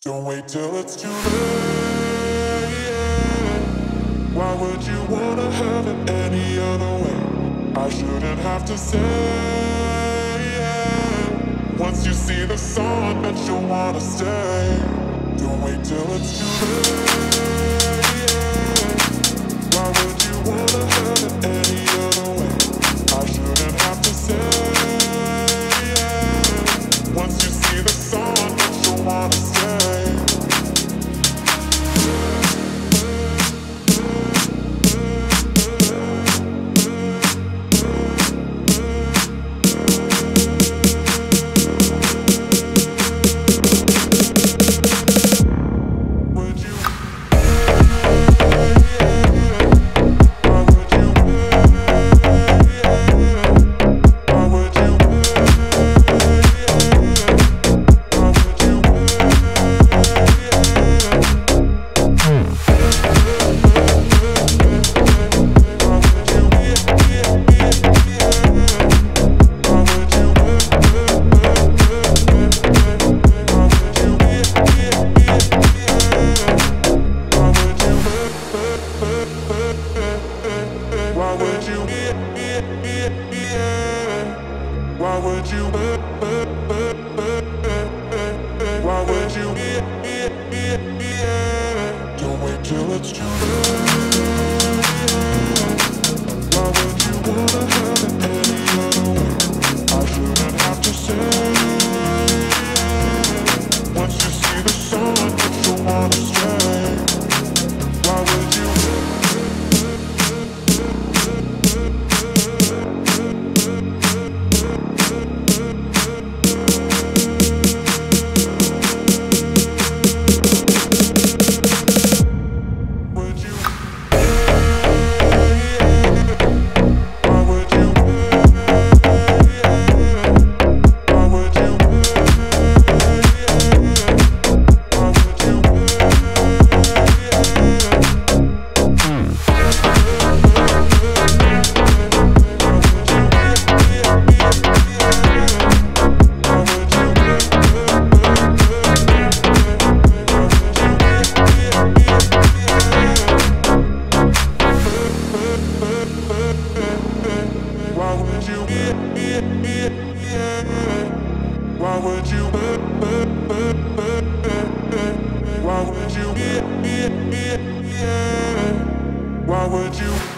Don't wait till it's too late. Why would you wanna have it any other way? I shouldn't have to say. Once you see the sun, that you'll wanna stay. Don't wait till it's too late. Why would you wanna have it any other way? I shouldn't have to say. Once you see the sun, that you'll wanna stay. Why would you? Why would you? Don't wait till it's too late. Why would you wanna have it any other way? I shouldn't have to say. Once you see the sun, that you'll wanna stay. Why would you? Why would you? Why would you? Why would you?